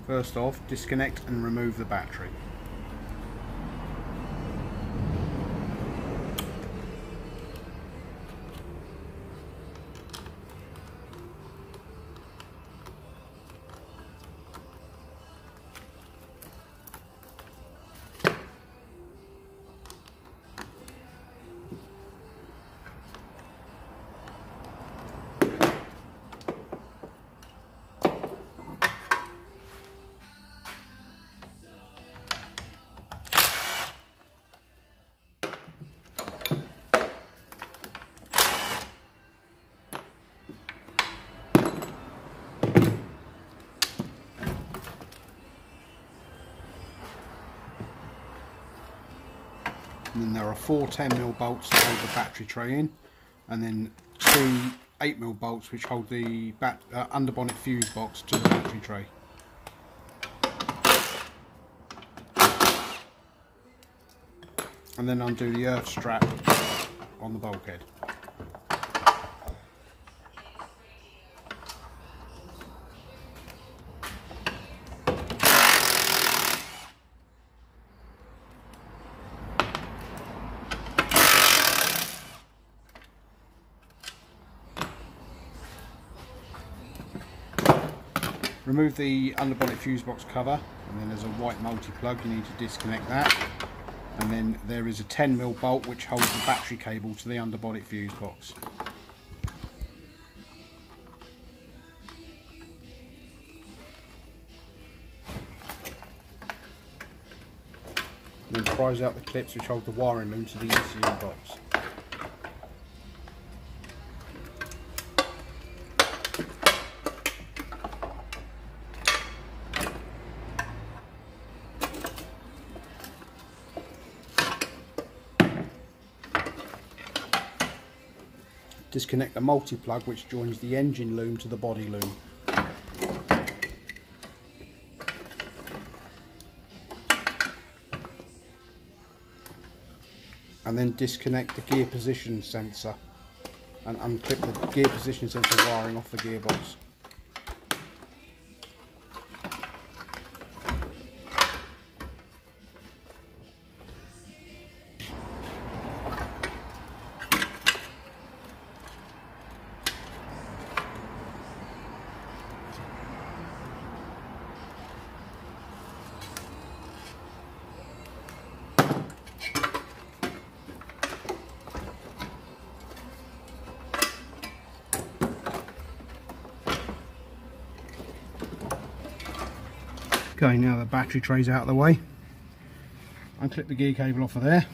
First off, disconnect and remove the battery. And then there are 4 10mm bolts that hold the battery tray in, and then 2 8mm bolts which hold the underbonnet fuse box to the battery tray. And then undo the earth strap on the bulkhead. Remove the underbonnet fuse box cover, and then there's a white multi-plug, you need to disconnect that. And then there is a 10mm bolt which holds the battery cable to the underbonnet fuse box. And then prise out the clips which hold the wiring loom to the ECU box. Disconnect the multi-plug which joins the engine loom to the body loom. And then disconnect the gear position sensor and unclip the gear position sensor wiring off the gearbox. Okay, now the battery tray's out of the way. Unclip the gear cable off of there.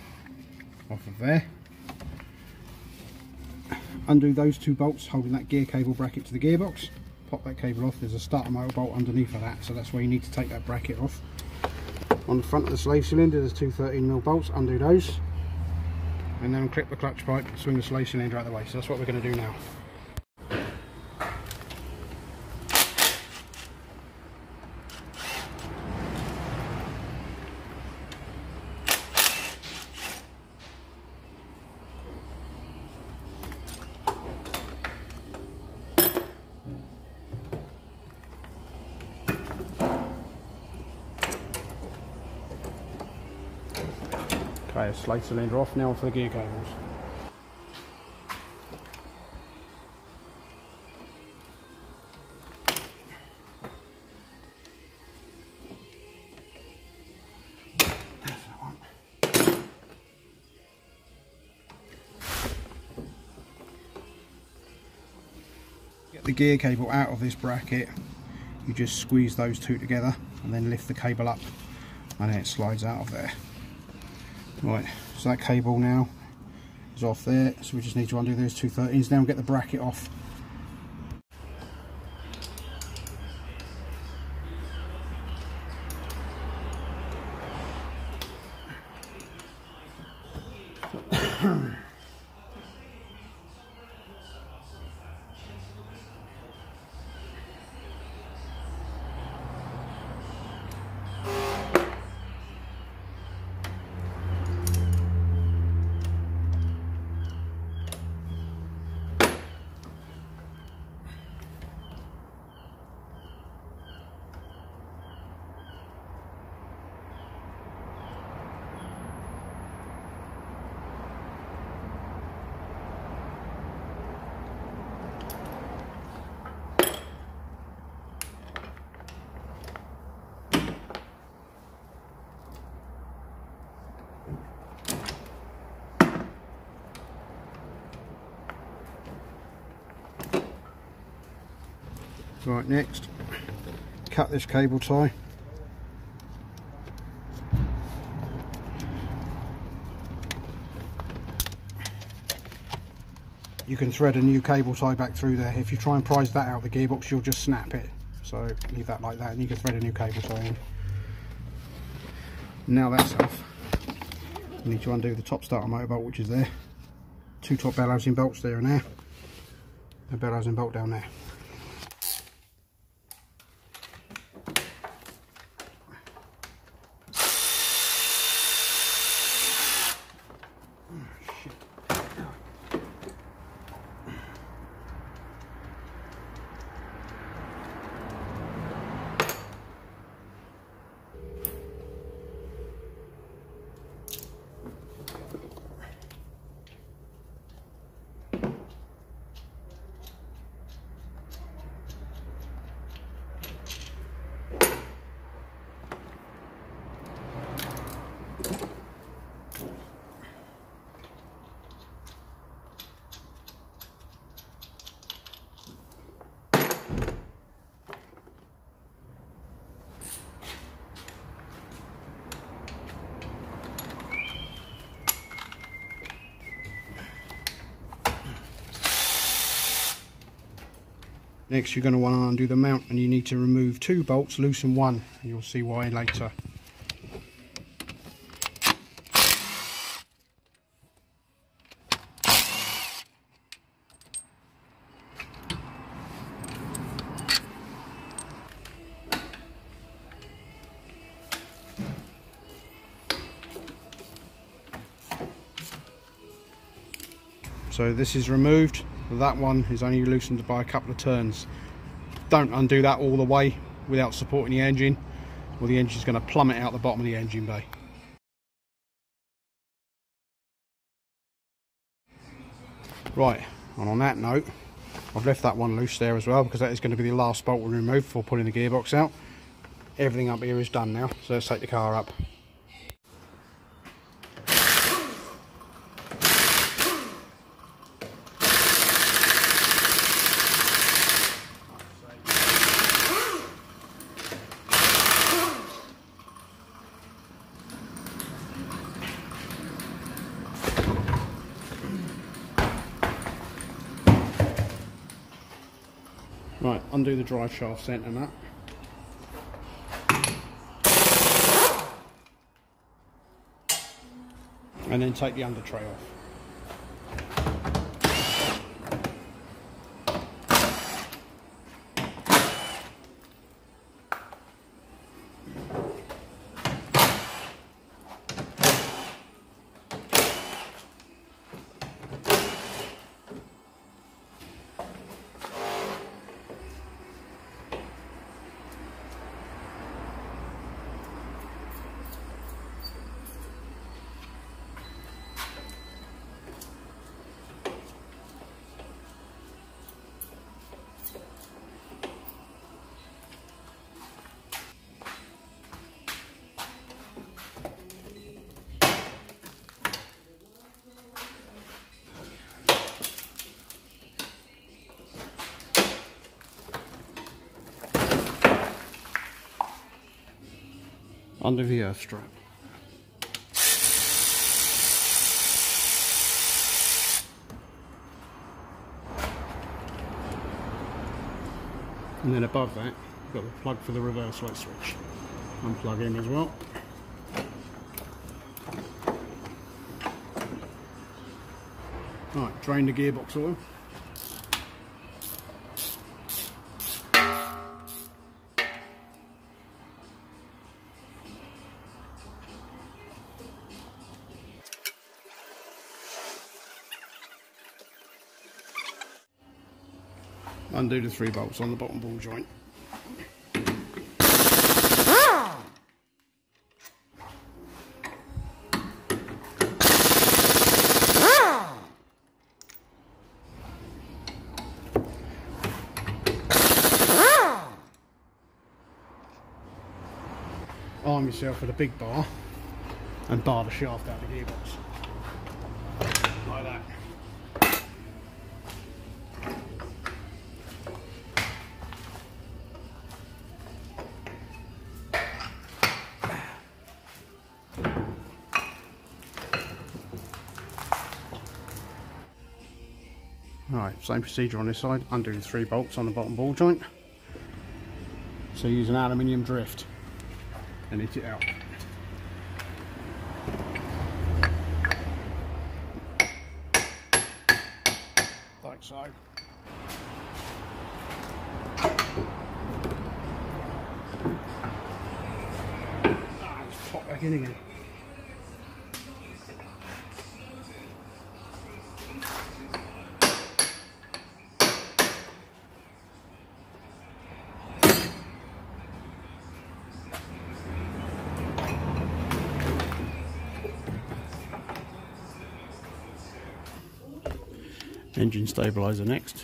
Undo those 2 bolts holding that gear cable bracket to the gearbox. Pop that cable off. There's a starter motor bolt underneath of that, so that's where you need to take that bracket off. On the front of the slave cylinder there's 2 13mm bolts. Undo those. And then unclip the clutch pipe, swing the slave cylinder out of the way. So that's what we're going to do now. Okay, slave cylinder off, now for the gear cables. Get the gear cable out of this bracket, you just squeeze those 2 together and then lift the cable up and then it slides out of there. Right, so that cable now is off there, so we just need to undo those 2 13s now and get the bracket off. Right, next, cut this cable tie. You can thread a new cable tie back through there. If you try and prise that out of the gearbox, you'll just snap it. So leave that like that and you can thread a new cable tie in. Now that's off, you need to undo the top starter motor bolt, which is there. Two top bell housing bolts there and there. A bell housing bolt down there. Next you're going to want to undo the mount and you need to remove 2 bolts, loosen 1, and you'll see why later. So this is removed. That one is only loosened by a couple of turns. Don't undo that all the way without supporting the engine, or the engine's going to plummet out the bottom of the engine bay. Right, and on that note, I've left that one loose there as well, because that is going to be the last bolt we remove before pulling the gearbox out. Everything up here is done now, so let's take the car up. Right, undo the drive shaft centre nut. And then take the under tray off. Under the earth strap. And then above that, you've got the plug for the reverse light switch. Unplug him as well. Right, drain the gearbox oil. Undo the 3 bolts on the bottom ball joint. Arm yourself with a big bar and bar the shaft out of the gearbox. Like that. Right, same procedure on this side. Undo the 3 bolts on the bottom ball joint. So use an aluminium drift and hit it out. Like so. Just pop back in again. Engine stabilizer next.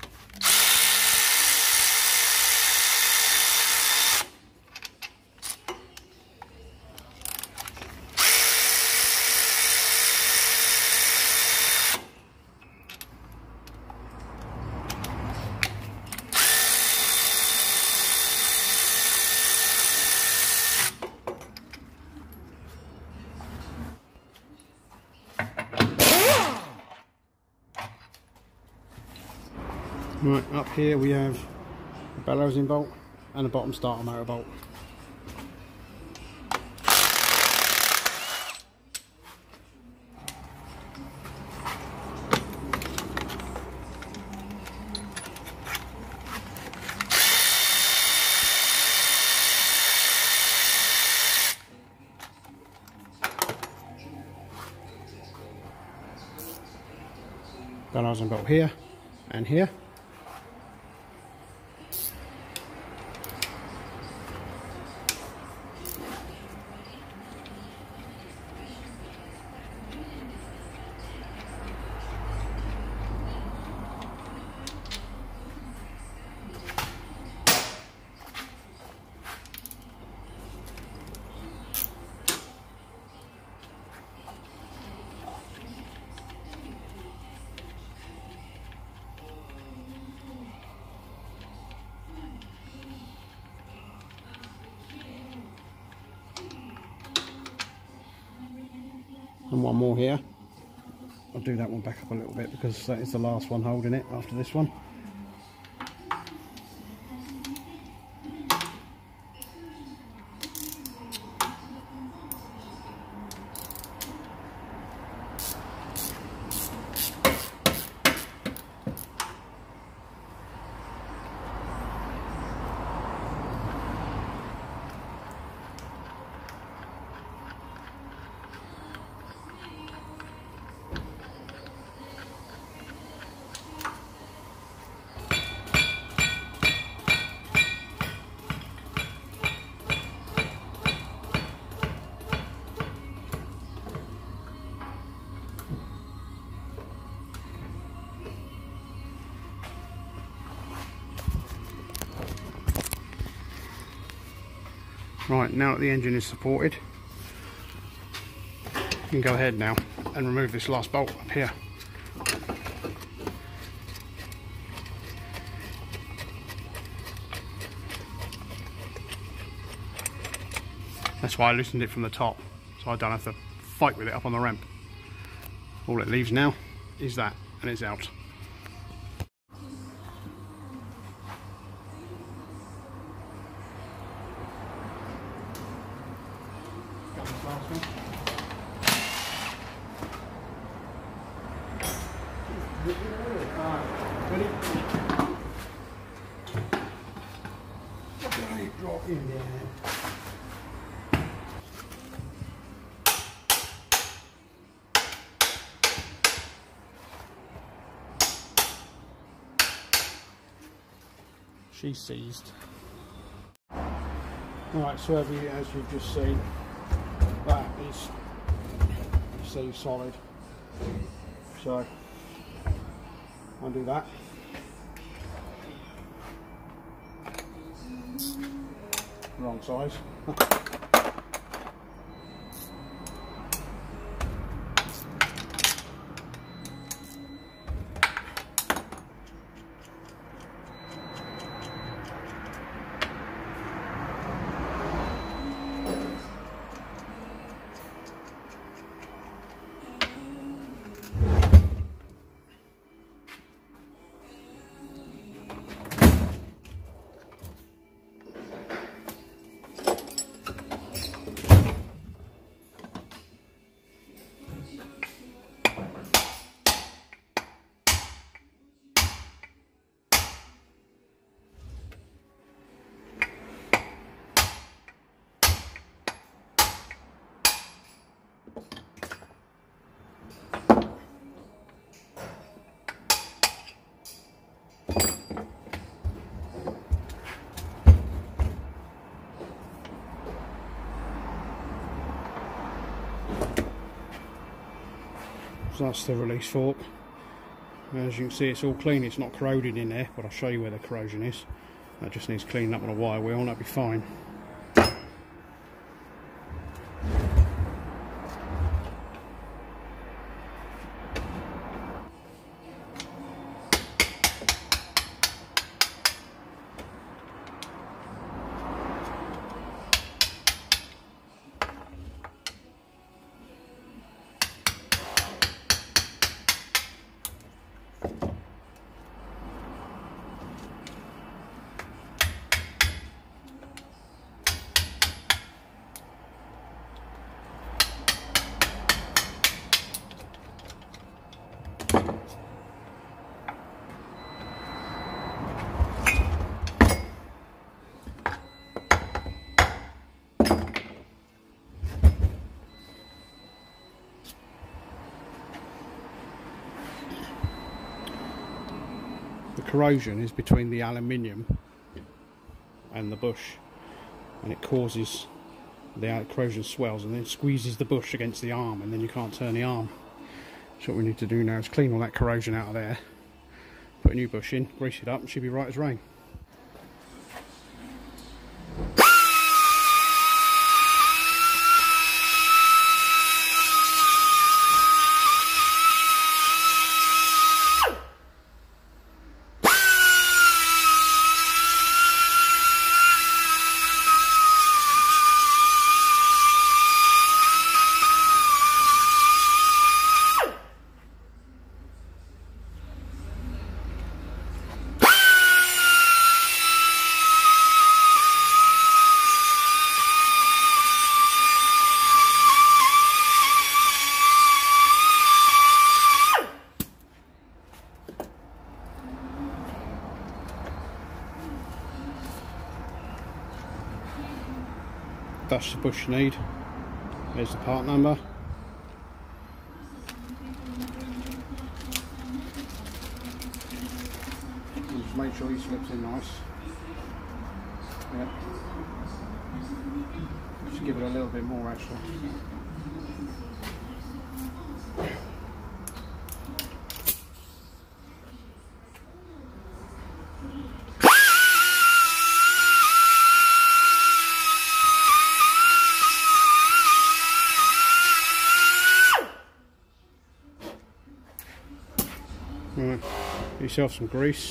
Right, up here we have a bellowsing bolt and a bottom starter motor bolt. Bellowsing bolt here and here. And one more here. I'll do that one back up a little bit because that is the last one holding it after this one. Right, now that the engine is supported, you can go ahead now and remove this last bolt up here. That's why I loosened it from the top, so I don't have to fight with it up on the ramp. All it leaves now is that, and it's out. Drop in there. She's seized. Alright, so as you've just seen, that is seized solid. So undo that. Wrong size. So that's the release fork. As you can see, it's all clean, it's not corroded in there, but I'll show you where the corrosion is. That just needs cleaning up on a wire wheel and that'll be fine. The corrosion is between the aluminium and the bush, and it causes the corrosion swells and then squeezes the bush against the arm, and then you can't turn the arm. So what we need to do now is clean all that corrosion out of there, put a new bush in, grease it up, and she'll be right as rain. That's the bush you need. There's the part number. Just make sure he slips in nice. Yeah. Just give it a little bit more actually. Right, get yourself some grease.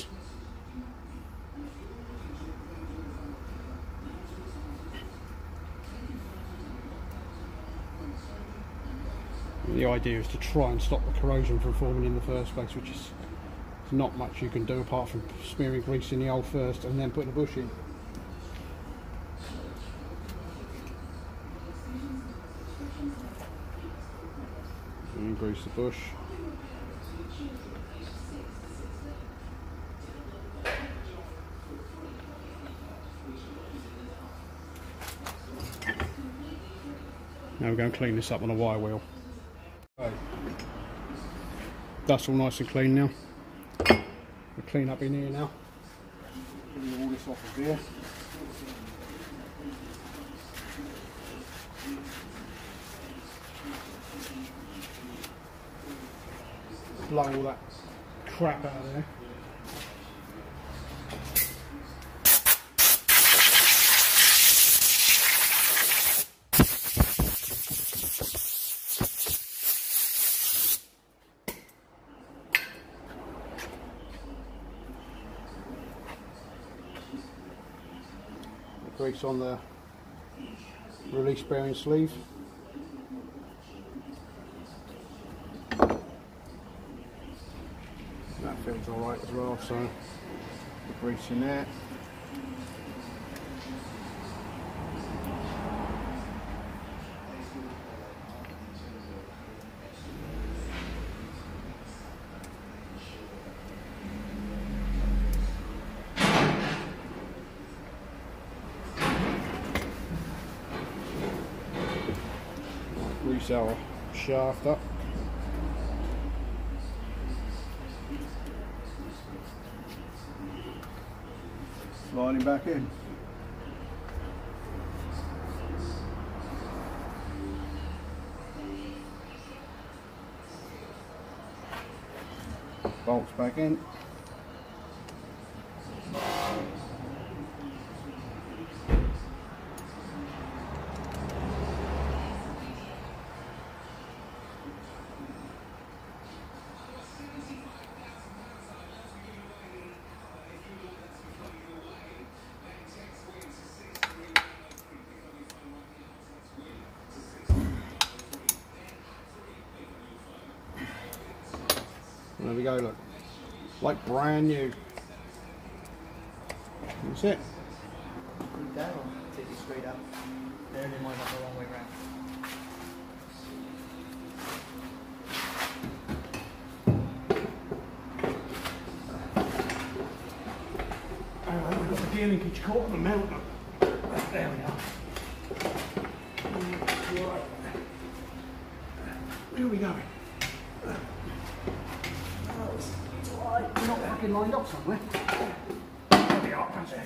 The idea is to try and stop the corrosion from forming in the first place, which is not much you can do apart from smearing grease in the hole first and then putting the bush in. And grease the bush. Now we're going to clean this up on a wire wheel. Okay. That's all nice and clean now. We'll clean up in here now. Get all this off of here. Blow all that crap out of there. Grease on the release bearing sleeve. That feels alright as well, so the grease in there. Grease our shaft up. Sliding back in. bolts back in. There we go, look, like brand new. That's it. Put it down or take it straight up. There, they might have the wrong way around. Alright, we've got the gear linkage caught on the mount. There we are. Right. Where are we going? We're not fucking lined up somewhere. There we are, comes there.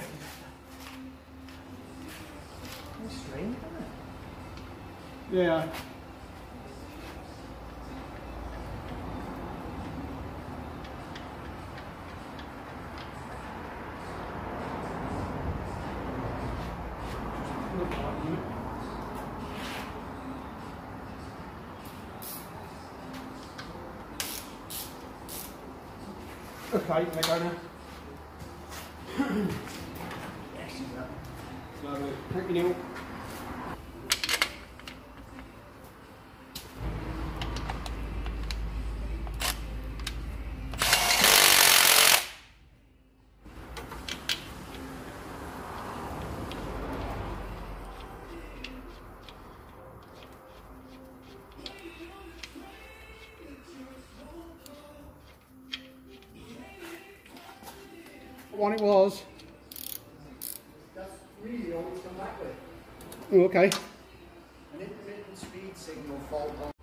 That's strange, isn't it? Yeah. Okay, they go now. Yes, lovely. Thank you, Neil. One it was. That's really all it's come back with. Oh, okay. An intermittent speed signal fault on.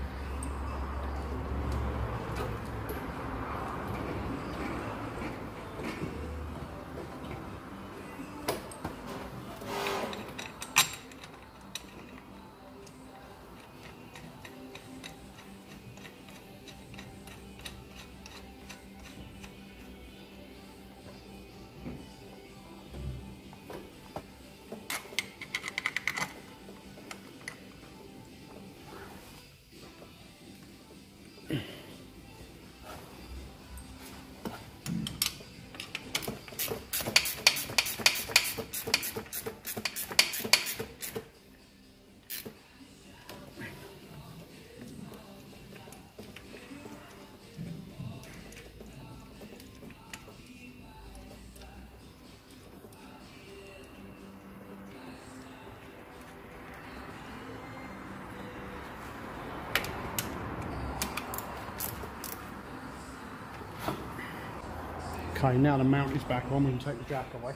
Okay, now the mount is back on, we can take the jack away.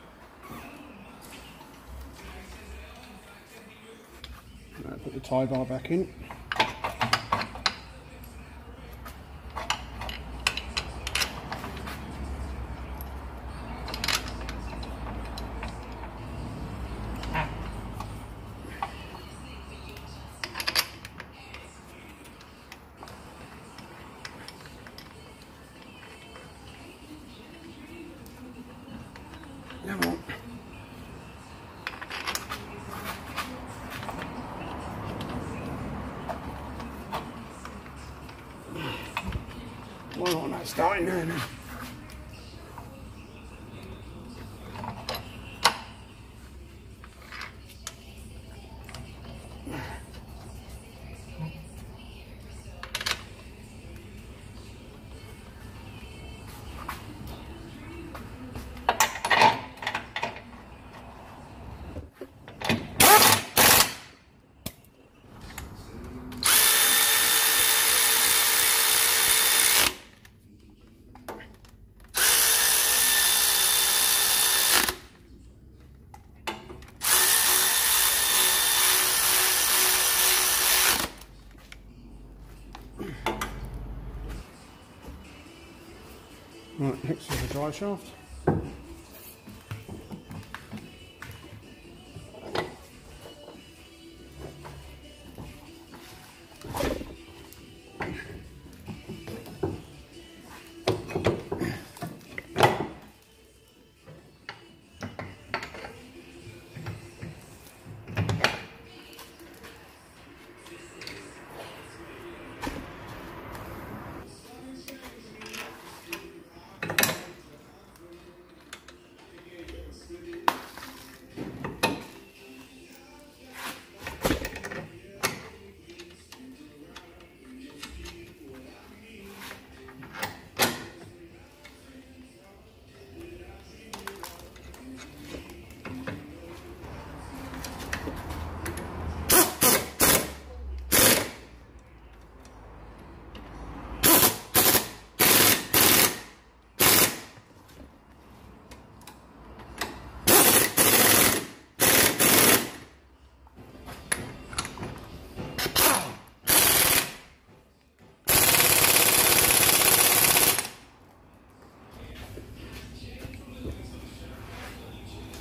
Now put the tie bar back in. Come on. Why not that starting there now? Right, next is the dry shaft.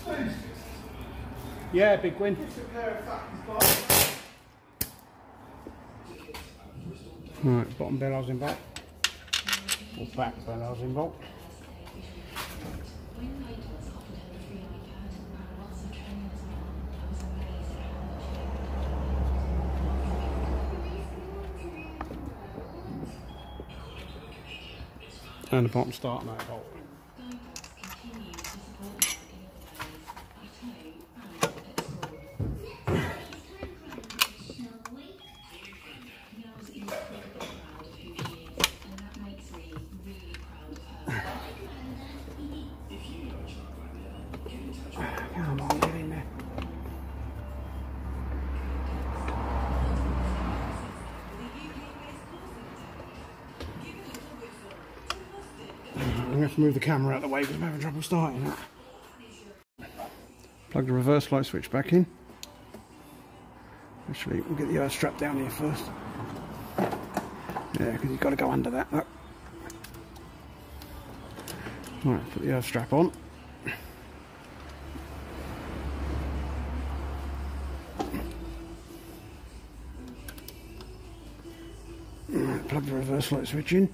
Yeah, big win. Right, bottom bell housing bolt. Or back bell housing bolt. And the bottom start motor bolt. Come on, get in there. I'm going to have to move the camera out of the way because I'm having trouble starting that. Plug the reverse light switch back in. Actually, we'll get the earth strap down here first. Yeah, because you've got to go under that. Look. Right, put the earth strap on. Right, plug the reverse light switch in.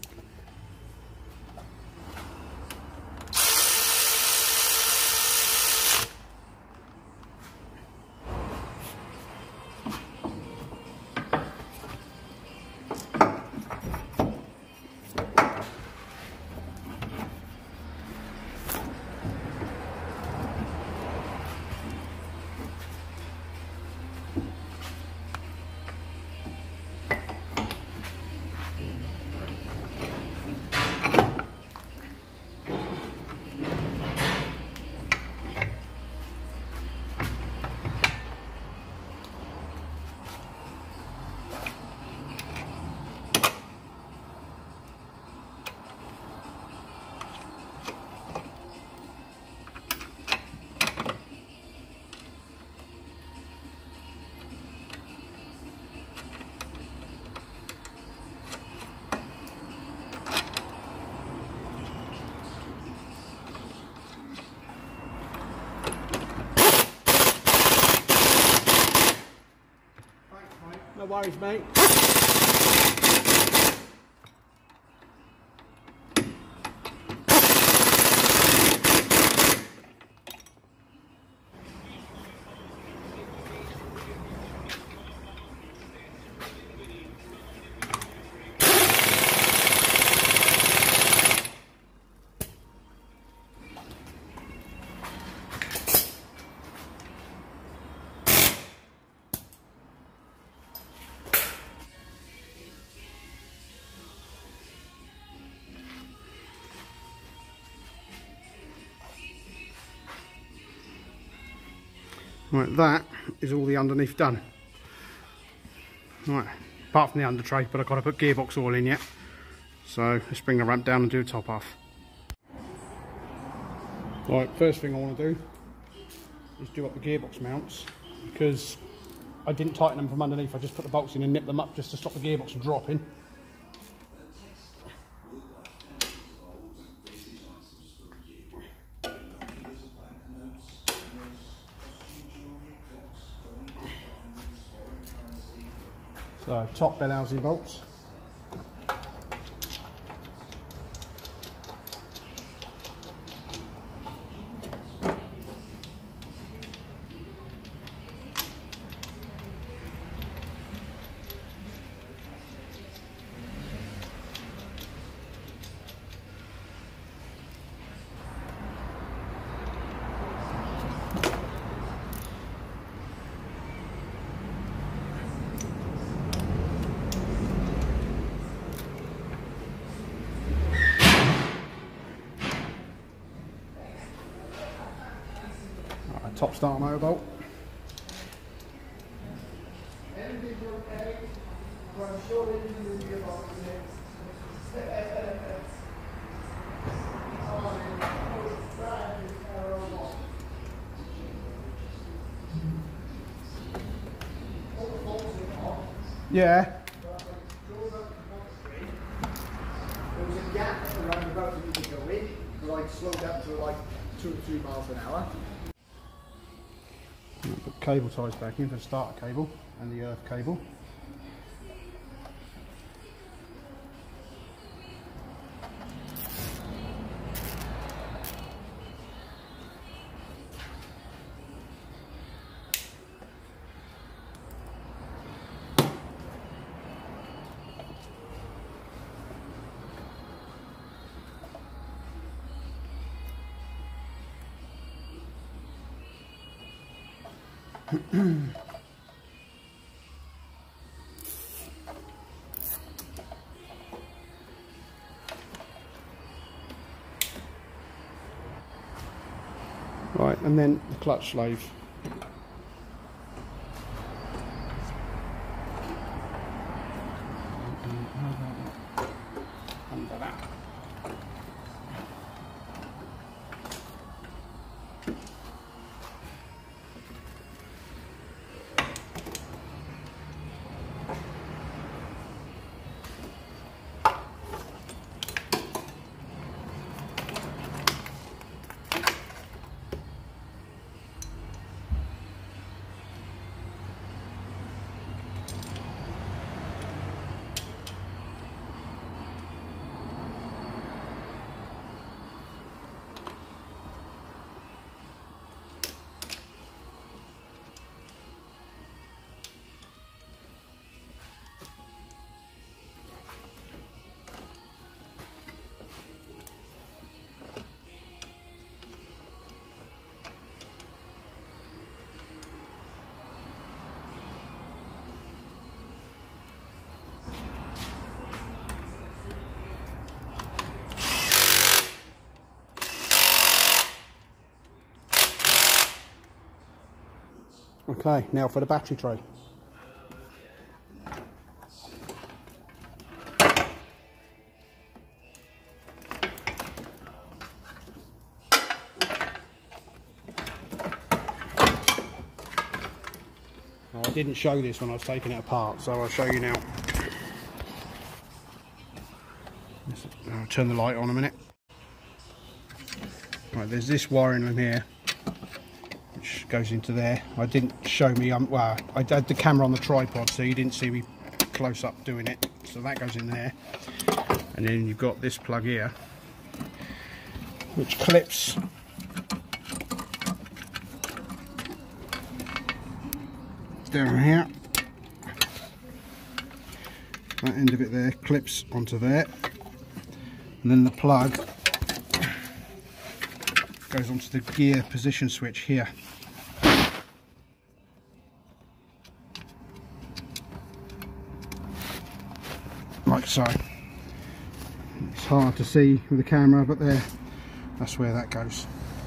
No worries, mate. Right, that is all the underneath done. Right, apart from the under tray, but I've got to put gearbox oil in yet. So let's bring the ramp down and do the top half. Right, first thing I want to do is do up the gearbox mounts, because I didn't tighten them from underneath. I just put the bolts in and nipped them up just to stop the gearbox from dropping. So top bell housing bolts. Top start motor bolt. Yeah. There was a gap around the road that you could go in, like slowed down to like 2 or 3 miles an hour. Put cable ties back in for the starter cable and the earth cable. Right, and then the clutch sleeve. Under that. Okay, now for the battery tray. Now, I didn't show this when I was taking it apart, so I'll show you now. I'll turn the light on a minute. Right, there's this wiring in here, which goes into there. I didn't show me, well, I had the camera on the tripod, so you didn't see me close up doing it. So that goes in there. And then you've got this plug here, which clips down here. That end of it there clips onto there. And then the plug goes onto the gear position switch here. Like so. It's hard to see with the camera, but there, that's where that goes.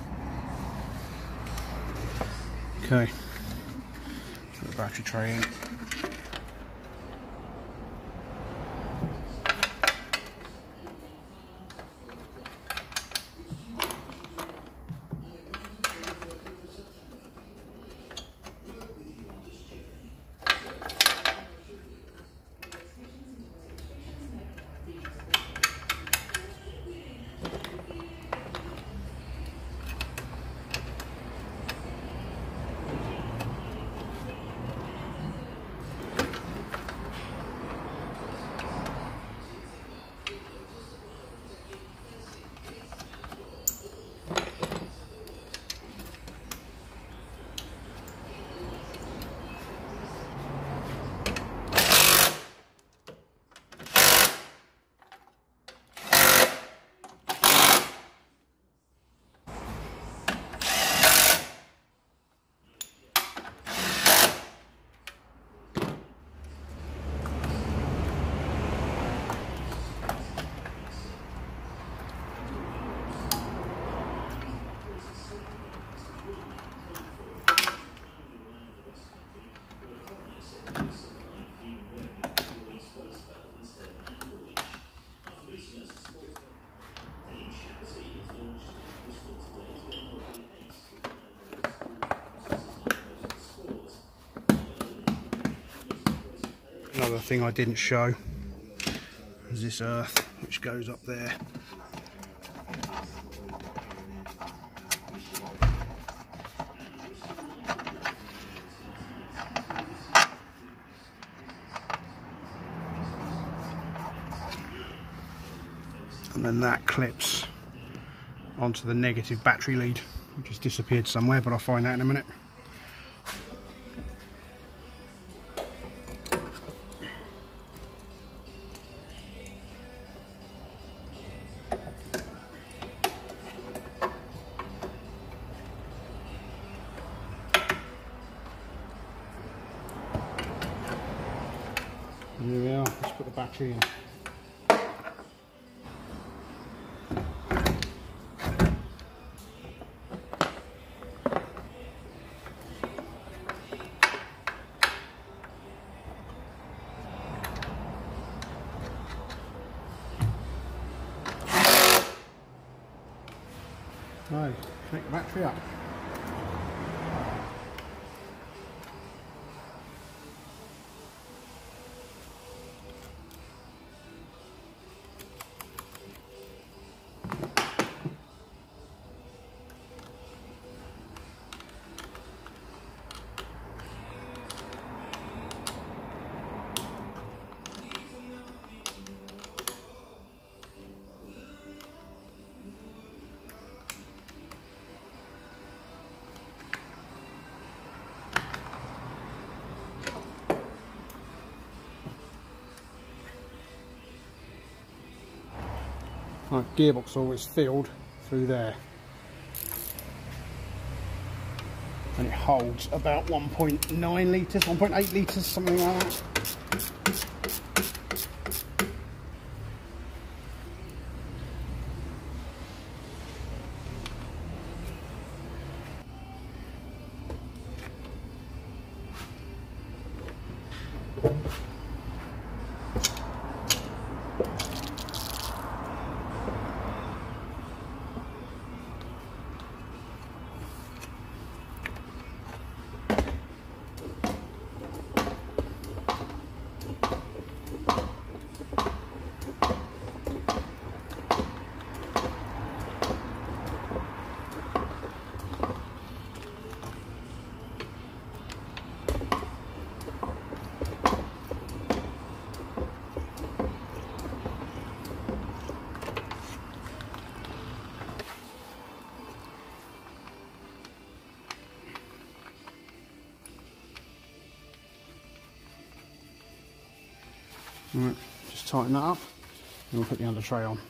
Okay, put the battery tray in. Another thing I didn't show is this earth, which goes up there. and then that clips onto the negative battery lead, which has disappeared somewhere, but I'll find out in a minute. Here we are, let's put the battery in. Right, take the battery up. Right, gearbox oil is filled through there, and it holds about 1.9 litres, 1.8 litres, something like that. Right, just tighten that up and we'll put the under tray on.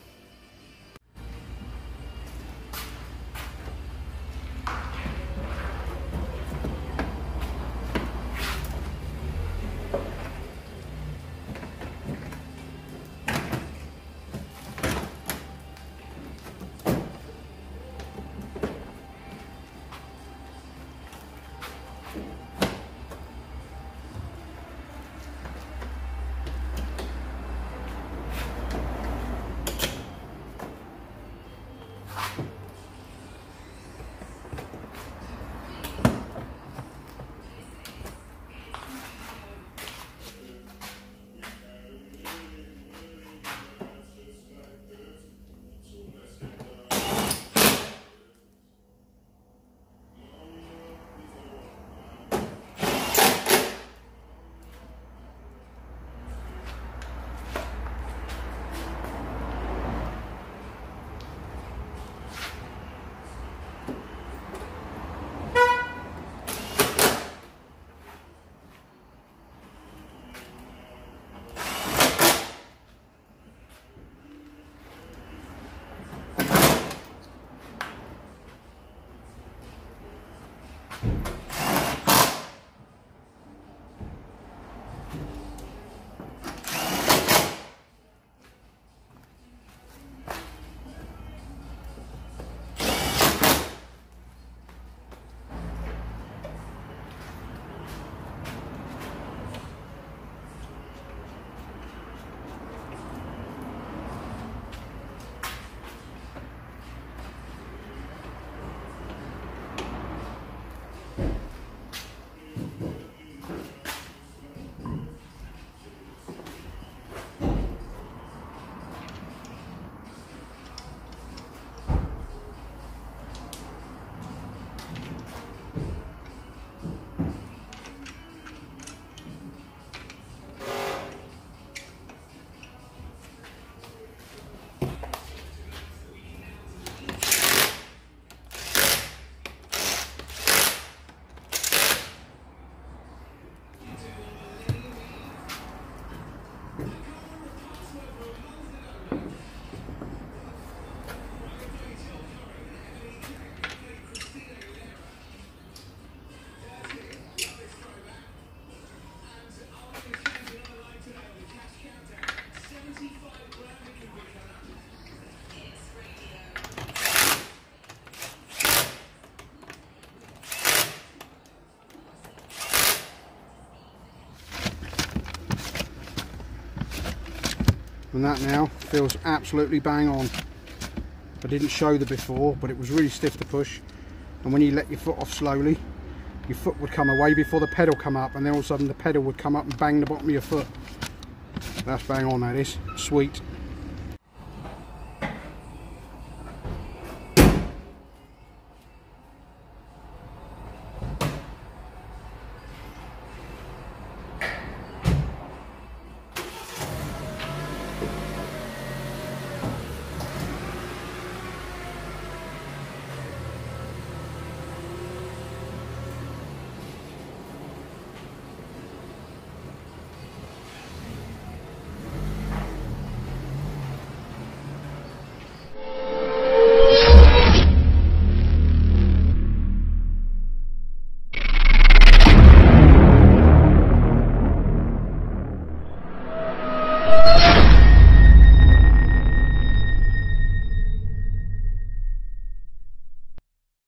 And that now feels absolutely bang on. I didn't show the before, but it was really stiff to push, and when you let your foot off slowly, your foot would come away before the pedal come up, and then all of a sudden the pedal would come up and bang the bottom of your foot. That's bang on, that is. Sweet.